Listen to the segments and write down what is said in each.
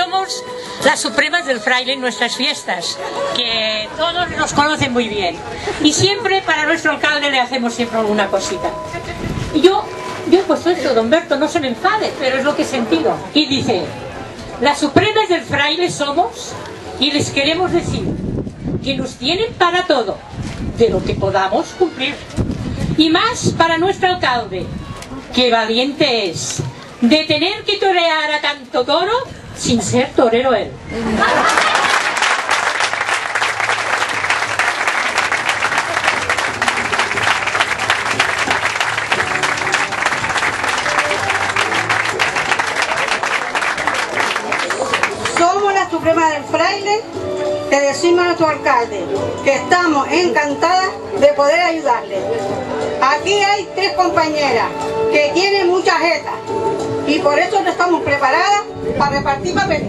somos las supremas del fraile en nuestras fiestas, que todos nos conocen muy bien. Y siempre para nuestro alcalde le hacemos siempre alguna cosita. Y yo he puesto esto, don Berto, no se me enfade, pero es lo que he sentido. Y dice, las supremas del fraile somos, y les queremos decir que nos tienen para todo, de lo que podamos cumplir. Y más para nuestro alcalde, que valiente es, de tener que torear a tanto toro sin ser torero él. Somos la Suprema del Fraile, te decimos a nuestro alcalde que estamos encantadas de poder ayudarle. Aquí hay 3 compañeras que tienen mucha jeta y por eso no estamos preparadas para repartir papeles.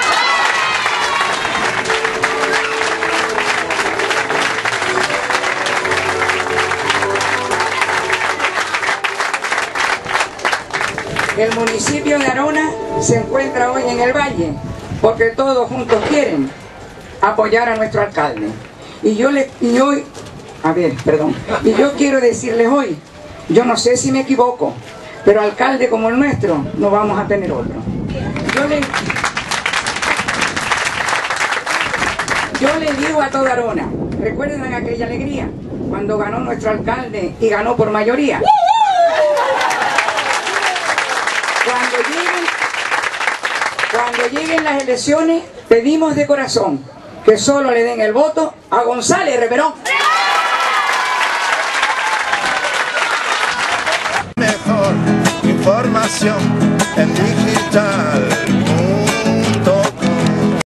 El municipio de Arona se encuentra hoy en el valle porque todos juntos quieren apoyar a nuestro alcalde. Y yo quiero decirles hoy, yo no sé si me equivoco, pero alcalde como el nuestro no vamos a tener otro. Yo le digo a toda Arona, ¿recuerdan aquella alegría cuando ganó nuestro alcalde y ganó por mayoría? Cuando lleguen las elecciones, pedimos de corazón que solo le den el voto a González Reverón. Mejor información.